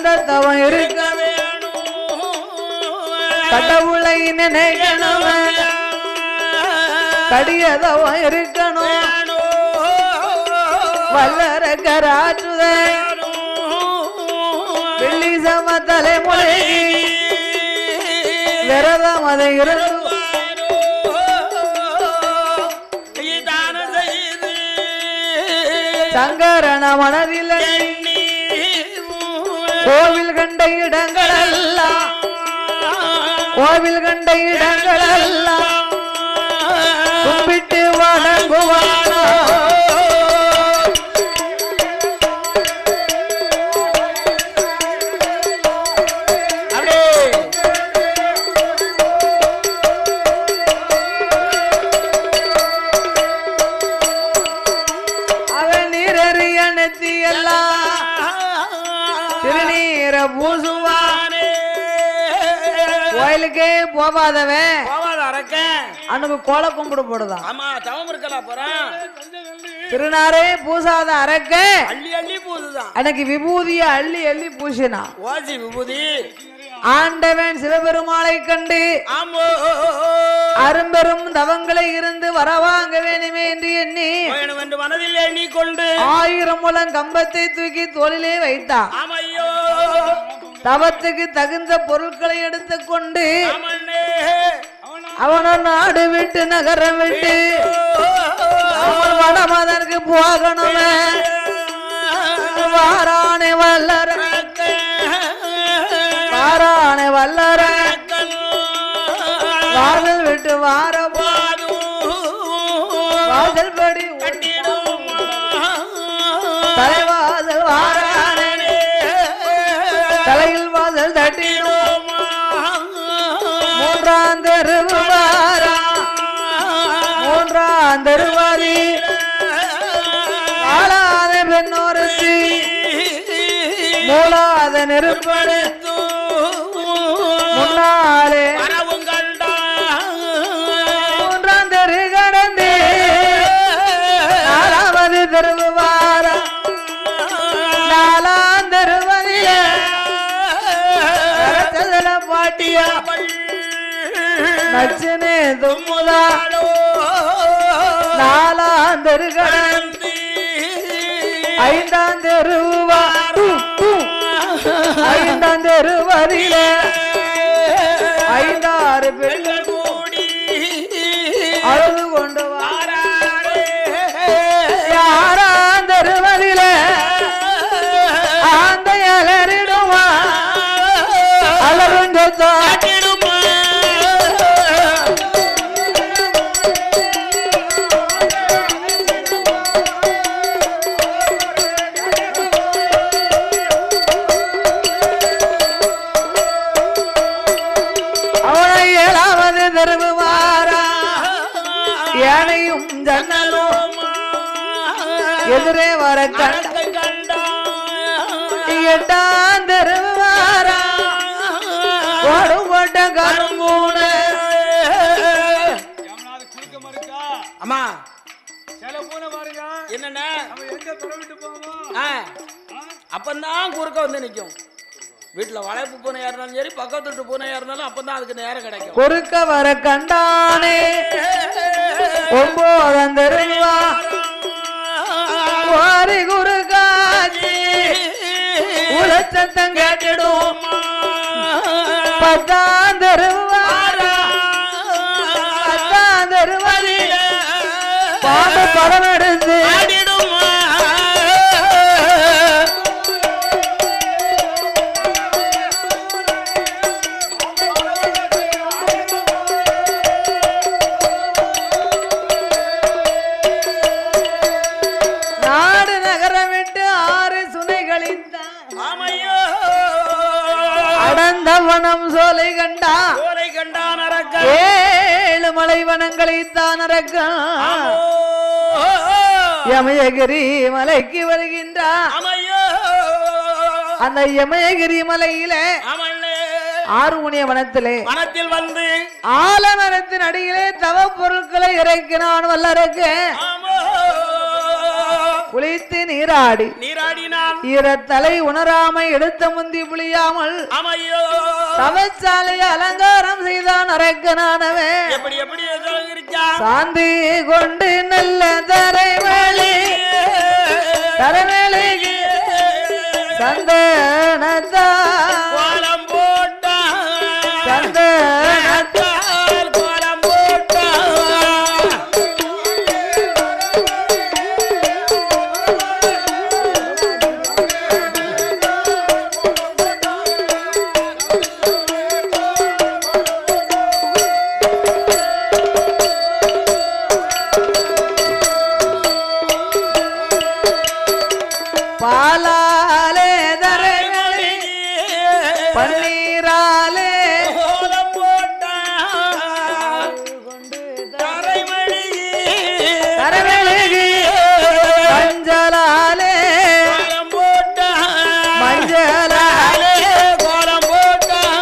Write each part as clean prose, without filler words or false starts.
தவம் இருக்க கடவுளை நினைக்கணும் கடிய தவம் இருக்கணும் வல்லரகராற்றுத வெள்ளி சம தலைமுறை விரதம் அதை இருந்து சங்கரண மனதில் கோவில் கண்ட இடங்களெல்லாம் கோவில் கண்ட இடங்களெல்லாம் கும்பிட்டு வணங்குவானோ கோயிலுக்கே போவாதவன் அன்னைக்கு கோல கும்பிடு போடுதான். திருநாரே பூசாத அரக்க அள்ளி அள்ளி பூசுதான். அன்னைக்கு விபூதிய அள்ளி அள்ளி பூசினா விபூதி ஆண்டவன் சிவபெருமாளை கண்டு அரும்பெரும் தவங்களை இருந்து வரவாங்க வேணுமே என்று எண்ணி மனதில் எண்ணிக்கொண்டு 1000 முழம் கம்பத்தை தூக்கி தோளிலே வைத்தான். தவத்துக்கு தகுந்த பொருட்களை எடுத்துக்கொண்டு அவன நாடு விட்டு நகரம் விட்டு அவன் வடமதற்கு போகணுமே வாரானே வல்லர வாரானே வல்லர வாசல் விட்டு வார வாசல் படி தலைவாசல் வாரானே தலையில் வாசல் தட்டிடும் மூன்றாம் தெருவாரா மூன்றாம் தெருவாரி ஆளாத பெண்ணோருக்கு மூலாத நெருப்படுத்து முன்னாலே மூன்றாம் தெரு கடந்து 4வது தெருவாரா 4ஆம் தெருவதிய பாட்டியா நச்சனே தும்முதா 4ஆம் தெரு கடந்து 5ஆம் தெருவா 5ஆம் தெருவதில 5-6 பெண்கள் கூடி அழுது கொண்டு வாராரே 6ஆம் தெருவதில ஆந்த அலறிடுவா அலருஞ்ச தாட்டிடுமா அவனை 7வது தெருவாரா யானையும் ஜன்னலும் எதிரே வர கண்ட 8ஆம் தெருவாரா ஓடுபட்ட கரும்பூன அம்மா என்ன அப்பந்தான் குறுக்க வந்து நிற்கும். வீட்டுல வளைப்பு பூனை ஏறினாலும் சரி பக்கத்து விட்டு பூனை ஏறினாலும் அப்பதான் அதுக்கு நேரம் கிடைக்கும். குறுக்க வர கண்டானே 9ஆம் தெருவா வாரி குறுக்காச்சி உலச்சத்தம் கேட்டிடும் 10ஆம் தெருவாரா 10ஆம் தெருவதி பாடு படம் எடுத்து நாடு நகரம் விட்டு 6 சுனை கழித்தான். அடந்தவனம் சோலை கண்டா 7 மலை வனங்களைத்தான் அரக்கான். யமயகிரி மலைக்கு வருகின்றான். அந்த யமயகிரி மலையில 6 முனிய வனத்திலே வந்து ஆலமரத்தின் அடியிலே தவ பொருட்களை இறக்கினான் வல்லரக்கு. குளித்து நீராடி நீராடினான் ஈரத்தலை உணராமை எடுத்த முந்தி புளியாமல் ஆமையோ தவச்சாலை அலங்காரம் செய்தான் அரக்கனானவன் எப்படி எப்படி சொல்லிருக்கான் சாந்தி கொண்டு நல்ல தரைவழி தரவேலைக்கு சந்தனத்தால் கோலம் போட்டான் சந்தனத்தால் கோலம் போட்டான் பாலாலே தரைவழி பன்னீராலே கோலம் போட்டான் தரைமழி தரவேலைக்கு மஞ்சளாலே கோலம் போட்டான் மஞ்சளாலே கோலம் போட்டான்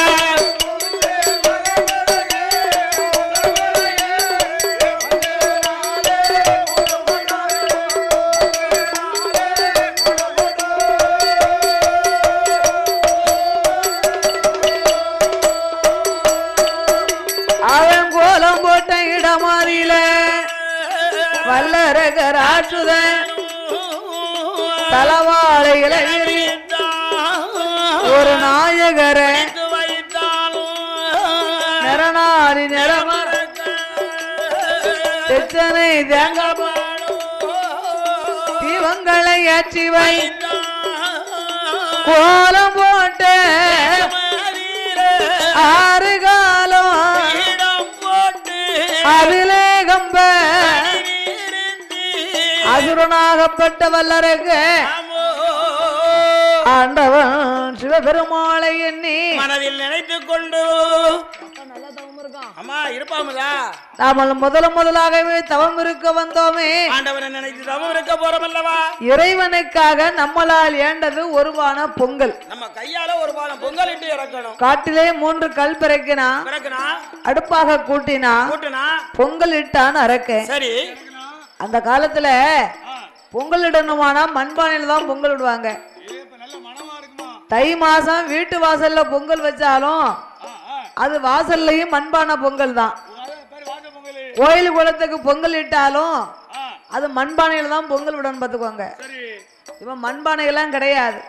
அவன் கோலம் போட்ட இடமாறில வல்லரகர் ஆற்றுதன் தலவாழை இளைஞரி ஒரு நாயகரை நிறநாரி நிறமர தெச்சனை தேங்காய் தீபங்களை ஏற்றி வை கோலம் போட்டு ஆறு காலம் அதிலே கம்ப அசுரனாகப்பட்ட வல்லரகு ஆண்டவன் சிவபெருமாளை எண்ணி மனதில் நினைத்துக் கொண்டு அம்மா இருப்பாமலா நாமல் முதலாகவே தவம் இருக்க வந்தோமே ஆண்டவனை நினைத்து தவம் இருக்க போறோம் அல்லவா இறைவனுக்காக நம்மளால் ஏண்டது ஒரு பான பொங்கல் நம்ம கையால ஒரு பானம் பொங்கல் இட்டு இறக்கணும் காட்டிலே 3 கல் பிறக்கினா பிறக்குனா அடுப்பாக கூட்டினா கூட்டுனா பொங்கல் இட்டான்னு அரக்க சரி அந்த காலத்துல பொங்கல் இடணுமானா மண்பானையில தான் பொங்கல் விடுவாங்க தை மாசம் வீட்டு வாசல்ல பொங்கல் வச்சாலும் அது வாசல்லையும் மண்பானை பொங்கல் தான் கோயில் குளத்துக்கு பொங்கல் இட்டாலும் அது மண்பானையில தான் பொங்கல் விடணும் பார்த்துக்கோங்க இப்ப மண்பானைகள்லாம் கிடையாது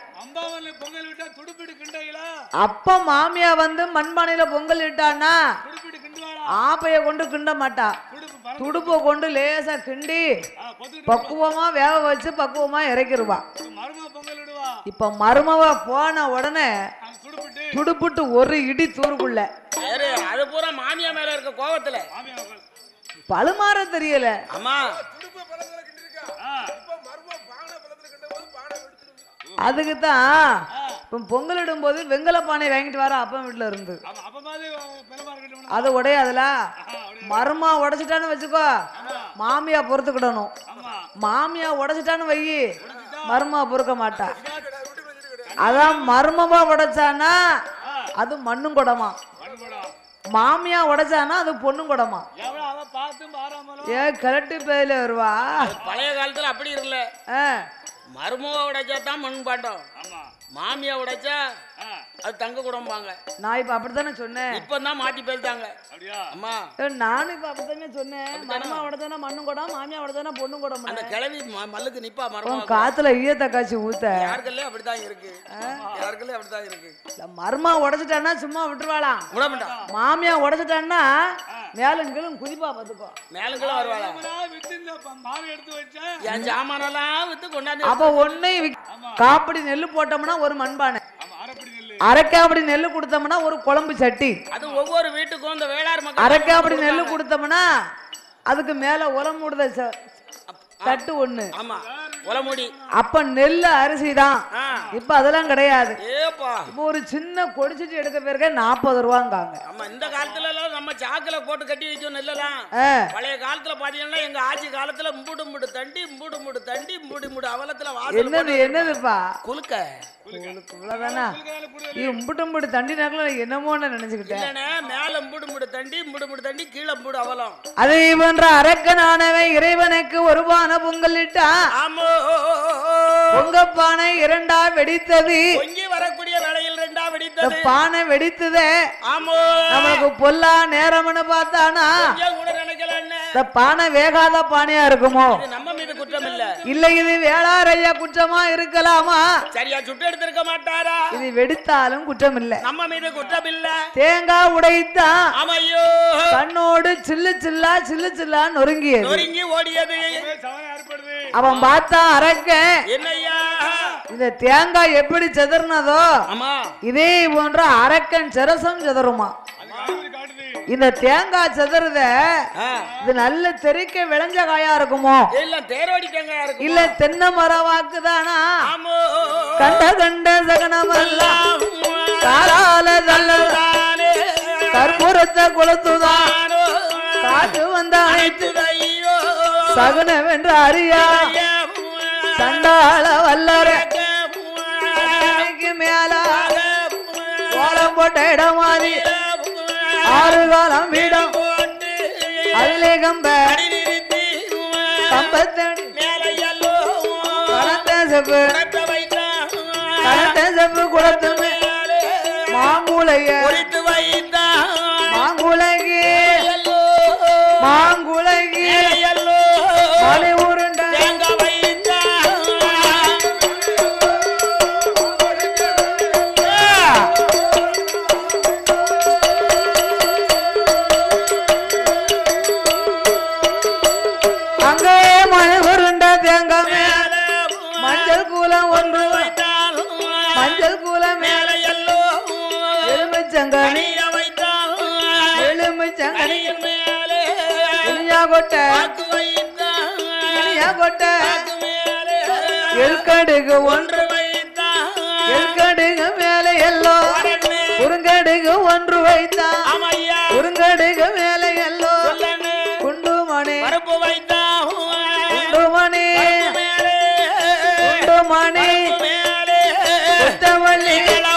அப்ப மாமியா வந்து மண்பானையில பொங்கல் இட்டான்னா ஆப்பைய கொண்டு கிண்ட மாட்டா துடுப்பை கொண்டு லேசா கிண்டி பக்குவமா வேக வச்சு பக்குவமா இறக்கிருவா இப்ப மருமவ போன உடனே துடுப்புட்டு ஒரு இடி தூருக்குள்ள அது பூரா மாமியா மேல இருக்க கோவத்துல பழுமாற தெரியல அம்மா அதுக்குதான் பொங்கல் இடும் போது வெங்கல பானை வாங்கிட்டு வர அப்பன் வீட்டுல இருந்து அது உடையாதுல மருமா உடைச்சிட்டான்னு வச்சுக்கோ மாமியா பொறுத்துக்கிடணும் மாமியா உடைச்சிட்டான்னு வை மருமா பொறுக்க மாட்டா அதான் மருமமா உடைச்சானா அது மண்ணும் குடமா மாமியா உடைச்சானா அது பொண்ணும் குடமா கரெக்டு பேர்ல வருவா பழைய காலத்துல அப்படி இருக்குல்ல மருமவ உடைச்சா தான் மண் பாட்டம் மாமியா உடைச்சா அது தங்க குடம்பாங்க நான் இப்ப அப்படித்தானே சொன்னேன் இப்பதான் மாத்தி பேசிட்டாங்க அம்மா நானும் இப்ப அப்படித்தானே சொன்னேன் மருமா உடைச்சானா மண்ணும் குடம் மாமியா உடைச்சானா பொண்ணும் குடம் அந்த கிழவி மல்லுக்கு நிப்பா மருமவ காத்துல ஈயத்த காய்ச்சி ஊத்த யாருக்கல்ல அப்படித்தான் இருக்கு யாருக்கல்ல அப்படித்தான் இருக்கு மருமா உடைச்சிட்டான்னா சும்மா விட்டுருவாளா விடமாட்டா மாமியா உடைச்சிட்டான்னா மேலும் கீழும் குதிப்பா பாத்துக்கோ மேலும் கீழும் வருவாளா என் ஜாமானெல்லாம் வித்து கொண்டாந்து அப்ப ஒண்ணு காப்படி நெல்லு போட்டோம்னா ஒரு மண்பானை அரைக்காப்படி நெல்லு கொடுத்தோம்னா ஒரு குழம்பு சட்டி அது ஒவ்வொரு வீட்டுக்கும் இந்த வேளாண் மக்கள் அரைக்காப்படி நெல்லு கொடுத்தோம்னா அதுக்கு மேல உரம் மூடுத தட்டு ஒண்ணு ஆமா உலமுடி. அப்ப நெல்லு அரிசி தான். இப்ப அதெல்லாம் கிடையாது. ஏப்பா இப்போ ஒரு சின்ன கொடிச்சிட்டு எடுக்க பேருக்க 40 ரூபாங்காங்க. ஆமா, இந்த காலத்துல எல்லாம் நம்ம சாக்குல போட்டு கட்டி வைக்கும் நெல்லலாம். பழைய காலத்துல பாத்தீங்கன்னா எங்க ஆட்சி காலத்துல மூடு மூடு தண்டி மூடு மூடு அவலத்துல வாசல் என்னதுப்பா குலுக்க இவ்வளவுதானா? இம்புட்டு தண்டி நாக்குல என்னமோ நினைச்சுக்கிட்டேன். மேல மூடு தண்டி கீழே மூடு அவலம். அதை போன்ற அரக்கனானவன் இறைவனுக்கு ஒரு பானை பொங்கல் இட்டா. பொங்கப்பானை 2ஆ வெடித்தது. பொங்கி வரக்கூடிய வேளையில் 2ஆ வெடித்தது. பானை வெடித்ததே. ஆமோ நமக்கு பொல்லா நேரம்னு பார்த்தானா கூட நினைக்கல. இந்த பானை வேகாத பானையா இருக்குமோ? நம்ம மீது குற்றம் இல்ல. இல்ல இது வேளாரையா குற்றமா இருக்கலாமா? சரியா சுட்டு எடுத்திருக்க மாட்டாரா? இது வெடித்தாலும் குற்றம் இல்ல. நம்ம மீது குற்றம் இல்ல. தேங்காய் உடைத்தா. ஆமையோ கண்ணோடு சில்லு சில்லா நொறுங்கி ஓடியது. அவன் பார்த்தா அரக்க என்னையா இந்த தேங்காய் எப்படி செதறினதோ இதே போன்ற அரக்கன் சிரசம் செதறுமா. இந்த தேங்காய் செதறுத இது நல்ல தெறிக்க விளைஞ்ச காயா இருக்குமோ? இல்ல தென்னை மரம் வாக்குதானா? கண்ட சகனமெல்லாம் காலால தள்ளதானே கற்பூரத்தை கொளுத்துதான் காற்று வந்த அனைத்து சகுனவென்று அறியா சண்டாள வல்லர மேல கோலம் போட்ட இடமாதி 6 காலம் வீடம் அதிலே கம்பத்தடி கலத்த செப்பு குளத்துமே மாங்குளைய மாங்குளைக்கு மணி உருண்ட அங்கே மணி உருண்ட தேங்காய் மஞ்சள் கூலம் ஒன்று மஞ்சள் கூலம் எலுமிச்சங்கனி எல்கடுகு ஒன்று எல்கடுகு மேலே எல்லோ குறுங்கடுகு ஒன்று வைத்தா குறுங்கடுகு மேலே எல்லோ குண்டுமணி குண்டுமணி குண்டுமணி குத்தவள்ளி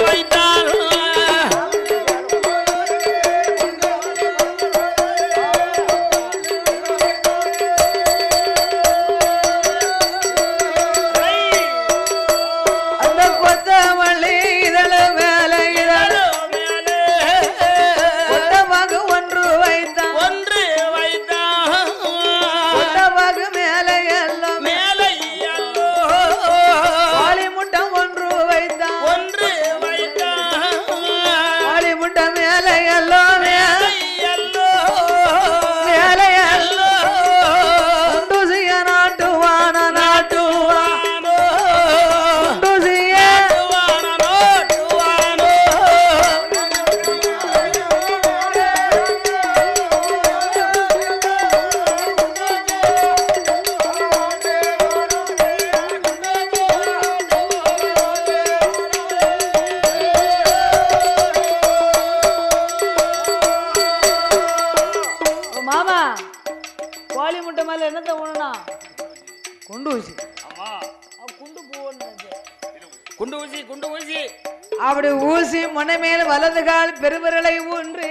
அப்படி ஊசி முனை மேல் வலது கால் பெருவிரலை ஊன்றி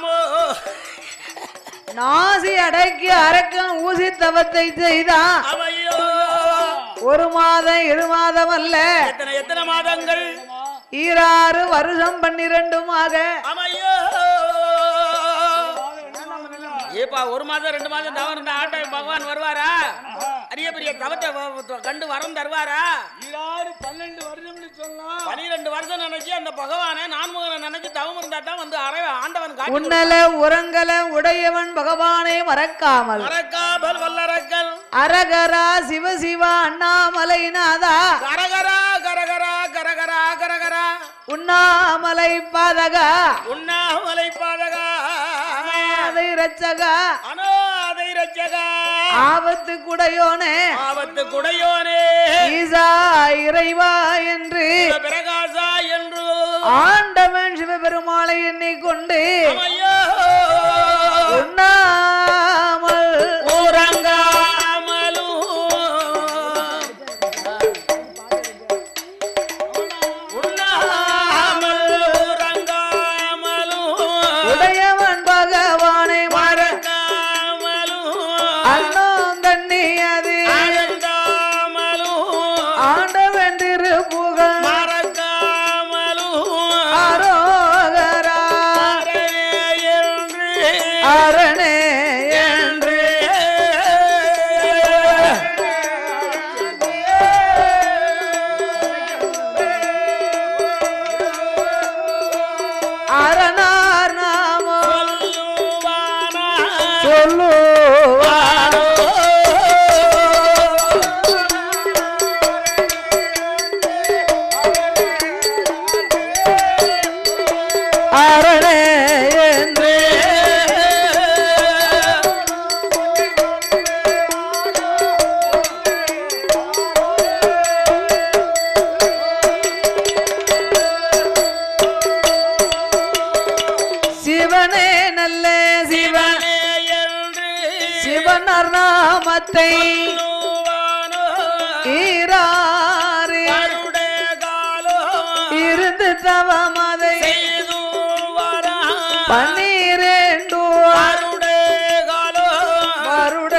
நாசி அடக்கி அரக்கன் ஊசி தவத்தை செய்தான். 1 மாதம் 2 மாதம் அல்ல, எத்தனை மாதங்கள்? 6 வருஷம் 12மாக. ஏப்பா 1 மாதம் 2 மாதம் தவம் இருந்த ஆட்ட பகவான் வருவாரா? அரிய பெரிய தவத்தை கண்டு வரம் தருவாரா? 12 வருஷம் சொல்லலாம். 12 வருஷம் நினைச்சு அந்த பகவானை நான்முகனை நினைச்சு தவம் இருந்தா தான் வந்து ஆண்டவன் காட்சி. உன்னல உரங்கல உடையவன் பகவானை மறக்காமல் வல்லரக்கல் அரகரா சிவ சிவ அண்ணாமலைநாதா கரகரா கரகரா கரகரா கரகரா உண்ணாமலை பாதகா உண்ணாமலை பாதகா அதை ரச்சகா அனாதை ரட்சகா ஆபத்து குடையோனே ஆபத்து குடையோனே ஈசா இறைவா என்று பிரகாசா என்று ஆண்டவன் சிவபெருமாளை எண்ணிக்கொண்டு ஐயோ உண்ணாமல் உறங்காமலும் உண்ணாமல் உறங்காமலும் உடையவன் பகவானை மறக்காமலும் அண்ணம் தண்ணி அது அழுந்தாமலும் ஆண்டவன் திருப்புகழ் மறக்காமலும் அரோகரா அரணே என்று அரணார் நாமம் சொல்லுவார் அரணே என்று சிவனே நல்ல சிவன் சிவனர் நாமத்தை ஈராறு இருந்து தவமதை 12 வருட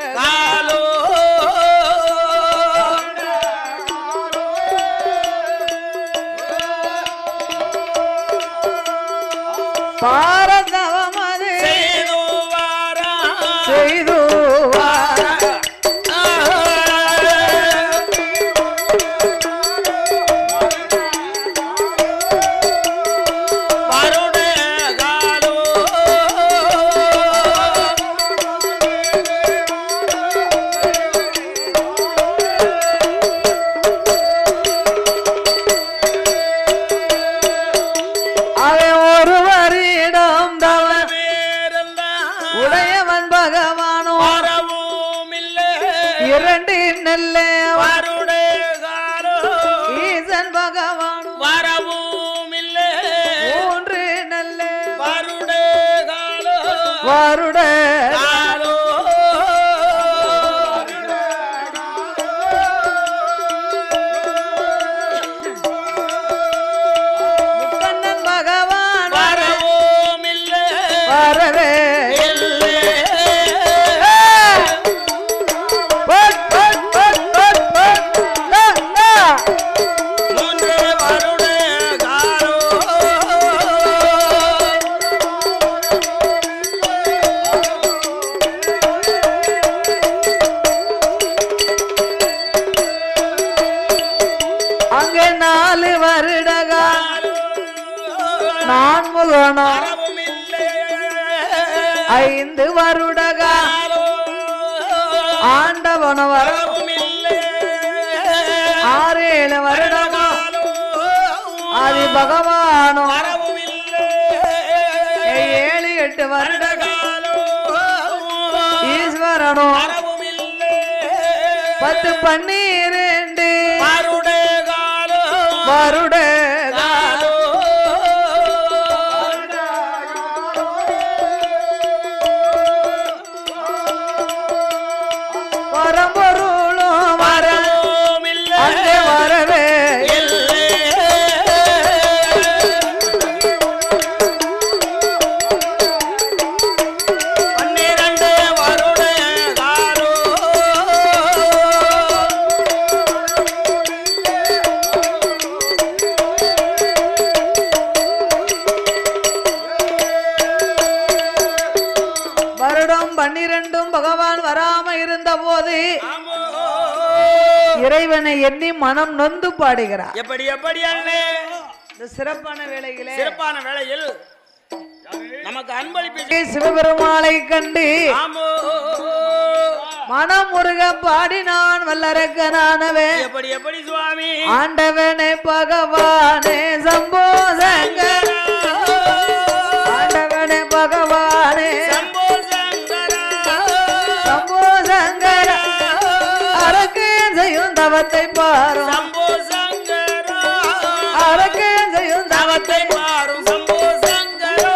பாரதவமது செய்து அவன் ஒருவரிடம் தவன் உடையவன் பகவானோ 2 நெல்ல ஈசன் பகவானோ 3 நெல்ல வருட முக்கண்ணன் பகவான் வரவே பட், பட், பட், பட், பட். அங்கே 4 வருடகா நான் முகனோ 5 வருடகா ஆண்டவன வர 6-7 வருடமா ஆதி பகவானோ 7-8 வருடகா ஈஸ்வரனோ 10-12 வருட வரம்பொருளும் வர அங்கே வரவே வருடம் 12 பகவான் வராம இருந்த போது இறைவனை எண்ணி மனம் நொந்து பாடுகிறார். எப்படி எப்படி அண்ணே இந்த சிறப்பான வேளையில் நமக்கு அன்பளிப்பு சிவபெருமாளை கண்டு மனம் முருக பாடினான் வல்லரக்கனானவே. எப்படி எப்படி சுவாமி ஆண்டவனே பகவானே சம்போ சங்கர, ஆண்டவனே பகவானே சம்போ சங்கர, தவத்தை பாரும் சம்போ சங்கரா அரக்கன் செய்யும் தவத்தை பாரும் சம்போ சங்கரா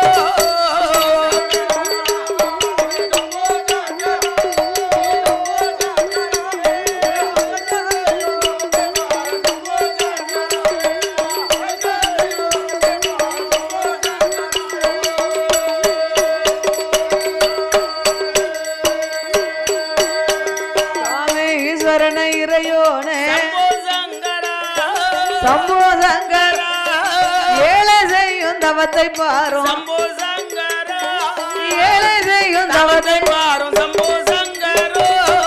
சம்போ சங்கரா ஏழை செய்யும் தவத்தை பாரும் சம்போ சங்கரா ஏழை செய்யும் தவத்தை பாரும் சம்போ சங்கரா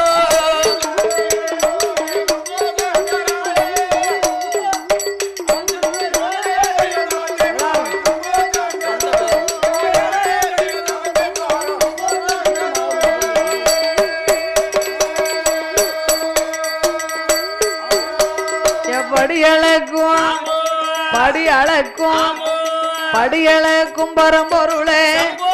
படி அளக்கும் படியளக்கும் பரம்பொருளே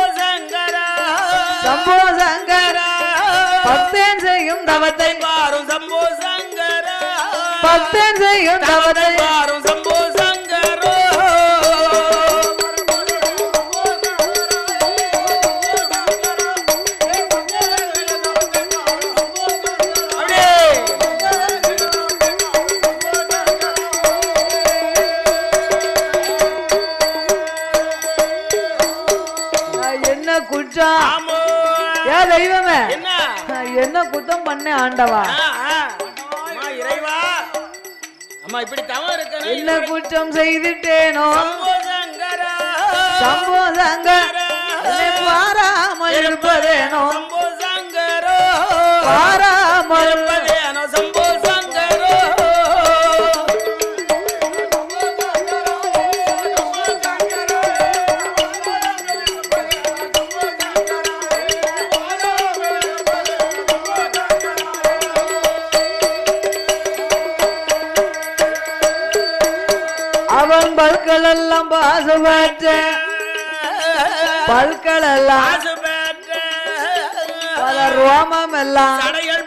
சம்போ சங்கரா பக்தன் செய்யும் தவத்தை பாரும் சம்போ சங்கரா பக்தன் செய்யும் தவத்தை பாரும் சம்போ சங்கரா தெய்வமே என்ன குத்தம் பண்ண ஆண்டவா இறைவா அம்மா இப்படி தவறு இருக்கணும் என்ன குற்றம் செய்துட்டேனோ சம்போ சங்கரா சம்போ சங்கரா பாராமல் இருப்பதேனோ சம்போ சங்கரா பாராமல் இருப்பதேனோ சம்போ சங்கரா அவன் பல்கள் எல்லாம் பாசுபற்ற பல்கள் எல்லாம் பல ரோமம் எல்லாம்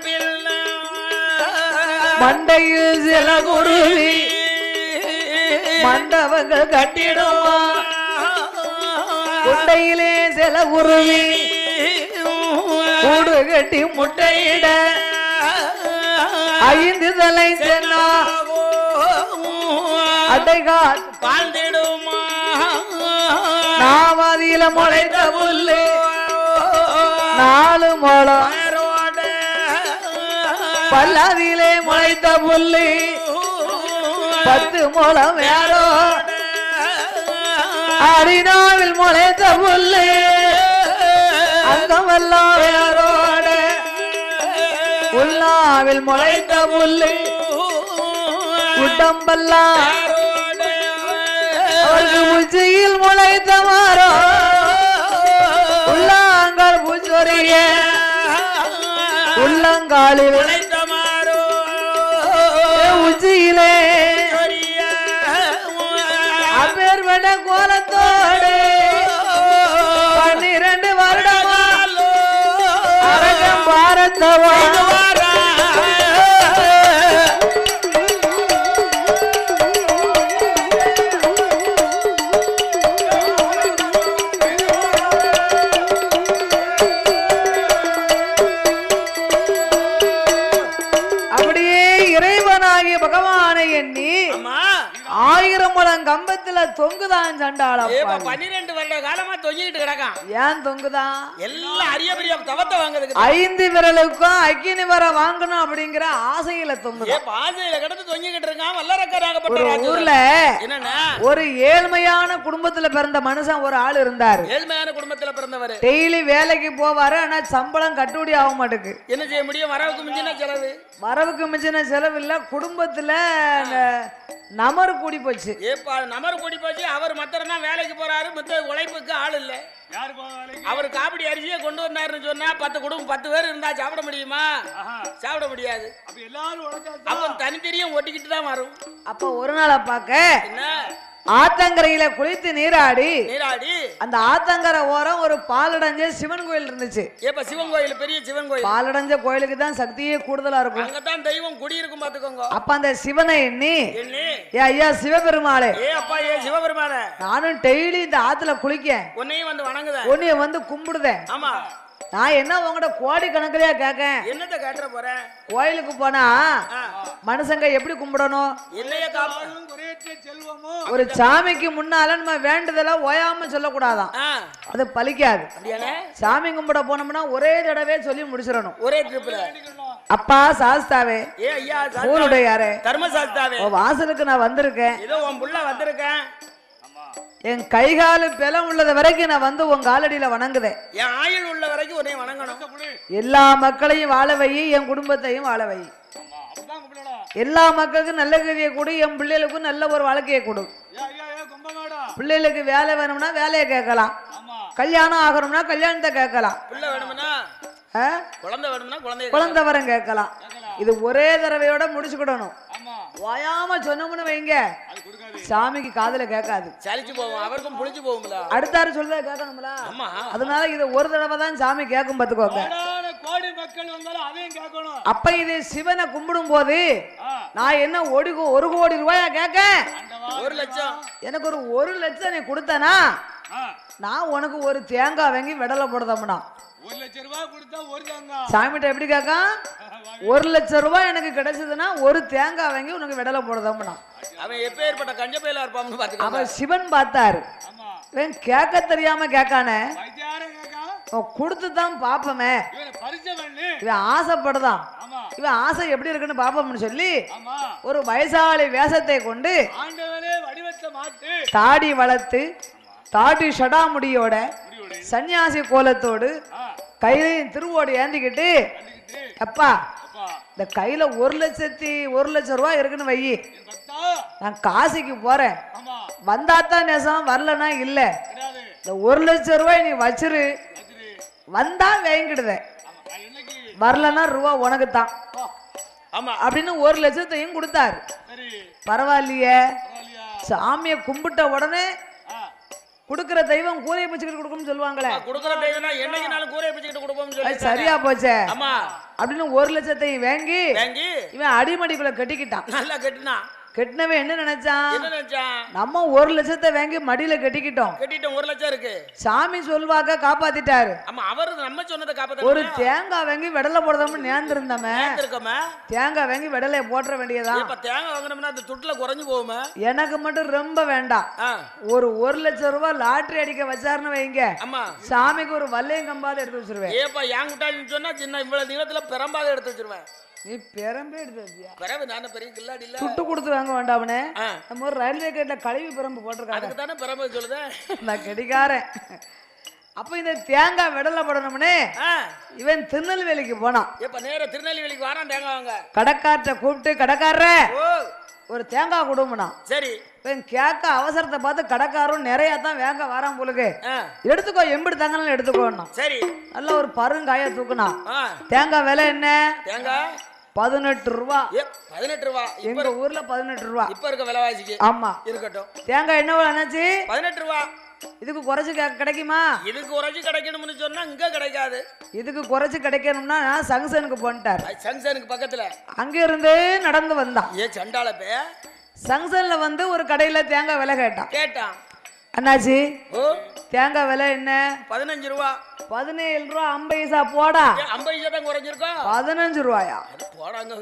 மண்டையில் சில குருவி மண்டபங்கள் கட்டிடுமா குண்டையிலே சில குருவி கூடு கட்டி முட்டையிட 5 தலை சென்னா அடைகால் வாழ்ந்திடுமா நாவாதியில முளைத்த புல்லு 4 முழம் பல்லாதியிலே முளைத்த புல்லு 10 முழம் வேறோ அடிநாவில் முளைத்த புல்லு அங்கமெல்லாம் வேரோட உள்நாவில் முளைத்த புல்லு உடம்பெல்லாம் உச்சியில் முளைத்த மரம் உள்ளாங்கால் பூச்சொரிய உள்ளங்காலில் உச்சியிலே அப்பேற்பட்ட கோலத்தோடு 12 வருடமா அரகம் பாரத்தவா பகவானை எண்ணி 1000 முழம் கம்பத்துல தொங்குதான் சண்டாளம் 12 வருட காலமா தொங்கிட்டு கிடக்கான் ஏன் தொங்குதான் எல்லாம் அரிய பெரிய தவத்தை வாங்குறதுக்கு 5 விரலுக்கும் அக்கினி வர வாங்கணும் அப்படிங்கிற ஆசையில தொங்குதான் ஆசையில கிடந்து தொங்கிட்டு இருக்கான் வல்லரக்கராகப்பட்ட ஊர்ல என்னன்னா ஒரு ஏழ்மையான குடும்பத்துல பிறந்த மனுஷன் ஒரு ஆள் இருந்தாரு ஏழ்மையான குடும்பத்துல பிறந்தவர் டெய்லி வேலைக்கு போவாரு ஆனா சம்பளம் கட்டுப்படி ஆக மாட்டேங்குது என்ன செய்ய முடியும் வரவுக்கு மிஞ்சின செலவு வரவுக்கு மிஞ்சின செலவு இல்ல குடும்பத்துல நமர் கூடி போச்சு நமர் கூடி போச்சு அவர் மத்தரனா வேலைக்கு போறாரு மத்த உழைப்புக்கு ஆள் இல்ல அவர் காப்பிடி அரிசியை கொண்டு வந்தாருன்னு சொன்னா 10 குடும்பம் 10 பேர் இருந்தா சாப்பிட முடியுமா சாப்பிட முடியாது அப்ப தனித்தனியும் ஒட்டிக்கிட்டு தான் வரும் அப்ப ஒரு நாளை பார்க்க என்ன ஆத்தங்கரையில குளித்து நீராடி நீராடி அந்த ஆத்தங்கரை ஓரம் ஒரு பாலடைஞ்ச சிவன் கோயில் இருந்துச்சு. இப்ப சிவன் கோயில், பெரிய சிவன் கோயில். பாலடைஞ்ச கோயிலுக்கு தான் சக்தியே கூடுதலா இருக்கும். அங்கதான் தெய்வம் குடியிருக்கும் பாத்துக்கோங்க. அப்ப அந்த சிவனை எண்ணி எண்ணி ஏ ஐயா சிவபெருமாளே, ஏ அப்பா ஏ சிவபெருமானே, நானும் டெய்லி இந்த ஆத்துல குளிக்க உன்னையும் வந்து வணங்குதேன், உன்னைய வந்து கும்பிடுதேன். ஆமா, நான் என்ன உங்ககிட்ட கோடி கணக்கிலேயே கேட்கேன். என்னத்த கேட்டுற போறேன்? கோயிலுக்கு போனா மனுஷங்க எப்படி கும்பிடணும்? என்னைய காப்பாத்தும் ஒரு சாமிக்கு முன்னால நம்ம வேண்டுதெல்லாம் ஓயாம சொல்லக்கூடாதான், அது பலிக்காது. சாமி கும்பிட போனோம்னா ஒரே தடவை சொல்லி முடிச்சிடணும், ஒரே ட்ரிப்ல. அப்பா சாஸ்தாவே, ஏ ஐயா ஊருடையாரே, தர்ம சாஸ்தாவே, வாசலுக்கு நான் வந்திருக்கேன். ஏதோ உன் புள்ள வந்திருக்கேன். என் கைகாலு பலம் உள்ளது வரைக்கும் நான் வந்து உன் காலடியில வணங்குதேன். என் ஆயுள் உள்ள வரைக்கும் உன்னை வணங்கணும். எல்லா மக்களையும் வாழ வை, என் குடும்பத்தையும் வாழ வை. எல்லா மக்களுக்கும் நல்ல கதியை கொடு, என் பிள்ளைகளுக்கும் நல்ல ஒரு வாழ்க்கையை கொடு. பிள்ளைகளுக்கு வேலை வேணும்னா வேலையை கேட்கலாம், கல்யாணம் ஆகணும்னா கல்யாணத்தை கேட்கலாம், பிள்ளை வேணும்னா குழந்தை வேணும்னா குழந்தை வரம் கேட்கலாம். இது ஒரே தடவையோட முடிச்சுக்கிடணும். ஓயாம சொன்னோம்னு வைங்க, சாமிக்கு காதுல கேட்காது, சலிச்சு போவோம், அவருக்கும் புளிச்சு போகும்ல. அடுத்தாரு சொல்றத கேட்கணும்ல. அதனால இது ஒரு தடவை தான் சாமி கேட்கும் பாத்துக்கோங்க. அப்ப இது சிவனை கும்பிடும் போது நான் என்ன ஒரு கோடி ரூபாயா கேட்க? 1 லட்சம். எனக்கு ஒரு 1 லட்சம் நீ கொடுத்தனா நான் உனக்கு ஒரு தேங்காய் வாங்கி விடலை போடுதம்னா 1 லட்சம் ரூபாய் கொடுத்தா ஒரு தேங்காய். சாமிட்ட எப்படி கேட்கா? 1 லட்சம் ரூபாய் எனக்கு கிடைச்சதுன்னா ஒரு தேங்காய் வாங்கி உனக்கு விடலை போடுதம்னா. அவன் எப்பேற்பட்ட கஞ்ச பையில இருப்பான்னு பாத்துக்க. அவன் சிவன் பார்த்தாரு, இவன் கேட்க தெரியாம கேட்கானே, கொடுத்து தான் பாப்பமே, இவன் ஆசைப்படுதான், இவன் ஆசை எப்படி இருக்குன்னு பாப்போம்னு சொல்லி ஒரு வயசாளி வேஷத்தை கொண்டு தாடி வளர்த்து தாடி ஷடாமுடியோட சன்னியாசி கோலத்தோடு கையிலையும் திருவோடு ஏந்திக்கிட்டு, அப்பா இந்த கையில 1 லட்சம் ரூபாய் இருக்குன்னு வை, நான் காசிக்கு போறேன், வந்தாத்தான் நேசம், வரலன்னா இல்ல, இந்த 1 லட்சம் ரூபாய் நீ வச்சிரு, வந்தா வாங்கிடுத, வரலன்னா ரூபா உனக்கு தான் அப்படின்னு 1 லட்சத்தையும் கொடுத்தாரு. பரவாயில்லையே, சாமியை கும்பிட்ட உடனே குடுக்கிற தெய்வம் கூரையை பிச்சுக்கிட்டு கொடுக்கும்னு சொல்லுவாங்களே, குடுக்கிற தெய்வம்னா என்னைக்குனாலும் கூரையை பிச்சுக்கிட்டு கொடுப்போம்னு சொல்லி சரியா போச்சே. ஆமா அப்படின்னு 1 லட்சத்தையும் வாங்கி இவன் அடிமடிக்குள்ள கட்டிக்கிட்டான். நல்லா கட்டினா கெட்டினவன் என்ன நினைச்சான்? நம்ம 1 லட்சத்தை வாங்கி மடியில கட்டிக்கிட்டோம், 1 லட்சம் இருக்கு, சாமி சொல்வாக்க காப்பாத்திட்டாரு. அவரு நம்ம சொன்னதை காப்பாத்த ஒரு தேங்காய் வாங்கி விடலை போடுறோம்னு நேர்ந்திருந்தோமே, தேங்காய் வாங்கி விடலைய போட்ட வேண்டியதான். தேங்காய் வாங்கினோம்னா அந்த துட்டுல குறைஞ்சு போகுமா? எனக்கு மட்டும் ரொம்ப வேண்டாம், ஒரு 1 லட்சம் ரூபாய் லாட்டரி அடிக்க வச்சாருன்னு வைங்க, சாமிக்கு ஒரு வல்லையும் கம்பாத எடுத்து வச்சிருவேன். ஏப்பா ஏன் குட்டாளின்னு சொன்னா சின்ன இவ்வளவு நீளத்துல பெரம்பாத எடுத்து வச்சிருவேன். நீ பெரம்பே எடுத்து வச்சியா? பெரம்பு நானே பெரிய கில்லாடி இல்ல, துட்டு கொடுத்து வாங்க வேண்டாம்னே, நம்ம ஒரு ரயில்வே கேட்ல கழுவி பெரம்பு போட்டிருக்காங்க, அதுக்கு தானே பெரம்பு சொல்லுதேன் நான் கெடிக்காரன். அப்ப இந்த தேங்காய் விடலை போடணும்னே இவன் திருநெல்வேலிக்கு போனான். இப்ப நேர திருநெல்வேலிக்கு வரான் தேங்காய் வாங்க. கடைக்கார்ட்ட கூப்பிட்டு, கடைக்காரர ஒரு தேங்காய் கொடுமுனா. சரி, இவன் கேட்க அவசரத்தை பார்த்து கடைக்காரரும் நிறைய தான் வேங்க வரான் போலுக்கு, எடுத்துக்கோ எம்பிடி தாங்கன்னு எடுத்துக்கோன்னா. சரி, நல்ல ஒரு பருங்காய தூக்குனா. தேங்காய் விலை என்ன? தேங்காய் 18 ரூபா. 18 ரூபா எங்க ஊர்ல 18 ரூபா இப்ப இருக்க விலைவாசிக்கு. ஆமா இருக்கட்டும். தேங்காய் என்ன விலைச்சு? 18 ரூபா. இதுக்கு குறைச்சு கிடைக்குமா? இதுக்கு குறைச்சு கிடைக்கணும்னு சொன்னா இங்க கிடைக்காது. இதுக்கு குறைச்சு கிடைக்கணும்னா சங்சனுக்கு போன்ட்டார். சங்சனுக்கு பக்கத்துல அங்க இருந்து நடந்து வந்தான். ஏ சண்டால பே சங்சன்ல வந்து ஒரு கடையில தேங்காய் விலை கேட்டான். அண்ணாச்சி தேங்காய் விலை என்ன? 15 ரூபா. 17 ரூபா 50 பைசா போடா. 50 பைசா தான் குறைஞ்சிருக்கோம். 15 ரூபாயா? போடாங்க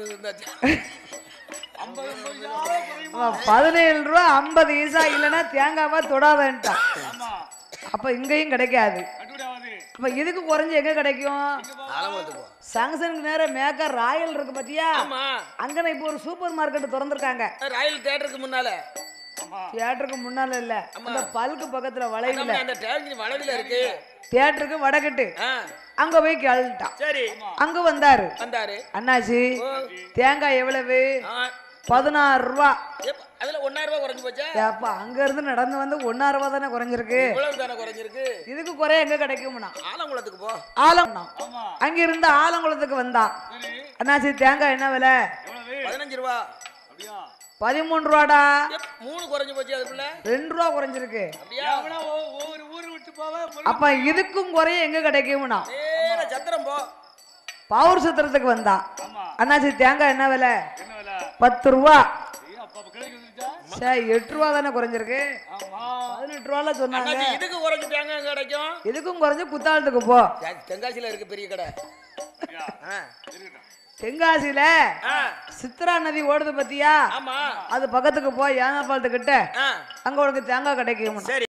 17 ரூபா 50 பைசா இல்லைன்னா தேங்காவா தொடாதன்ட்டான். அப்ப இங்கேயும் கிடைக்காது. அப்ப இதுக்கு குறைஞ்சு எங்க கிடைக்கும்? சங்சனுக்கு நேர மேக்க ராயல் இருக்கு பாத்தியா, அங்க இப்ப ஒரு சூப்பர் மார்க்கெட் திறந்திருக்காங்க. ராயல் தியேட்டருக்கு முன்னால. தியேட்டருக்கு முன்னால இல்ல, அந்த பல்க்கு பக்கத்துல வளைவுல, அந்த வளைவுல இருக்கு தியேட்டருக்கு வடகட்டு. அங்க போய் கேள்விட்டான். சரி, அங்க வந்தாரு. அண்ணாச்சி தேங்காய் எவ்வளவு? 16 ரூபா. அதுல 1 ரூபா குறைஞ்சு போச்சா? அப்ப அங்க இருந்து நடந்து வந்து 1 ரூபா தானே குறைஞ்சிருக்கு. இதுக்கு குறை எங்க கிடைக்கும்னா ஆலங்குளத்துக்கு போ. அங்க இருந்து ஆலங்குளத்துக்கு வந்தான். அண்ணாச்சி தேங்காய் என்ன விலை? 15 ரூபா. 13 ரூபாடா. 3 குறைஞ்சு போச்சு அதுக்குள்ள 2 ரூபா குறைஞ்சிருக்கு. அப்படியா? அவனா ஒவ்வொரு ஊரு விட்டு போவ அப்ப இதுக்கும் குறைய எங்க கிடைக்கும்னா நேரா சத்திரம் போ. பவுர் சத்திரத்துக்கு வந்தா. ஆமா. அண்ணாச்சி தேங்காய் என்ன விலை? என்ன விலை? 10 ரூபா. ஐயா அப்ப கிளைக்கு வந்துச்சா? சரி 8 ரூபா தானே குறைஞ்சிருக்கு. ஆமா. 18 ரூபால சொன்னாங்க. அண்ணாச்சி இதுக்கு குறைஞ்சு தேங்காய் எங்க கிடைக்கும்? இதுக்கும் குறைஞ்சு குத்தாலத்துக்கு போ. தென்காசியில இருக்கு பெரிய கடை. ஐயா ஆ. இருக்கட்டும். தென்காசியில ஆ. சித்ரா நதி ஓடுது பத்தியா? ஆமா. அது பக்கத்துக்கு போய் யானை பாலத்துக்கிட்ட ஆ. அங்க உனக்கு தேங்காய் கிடைக்கும். சரி.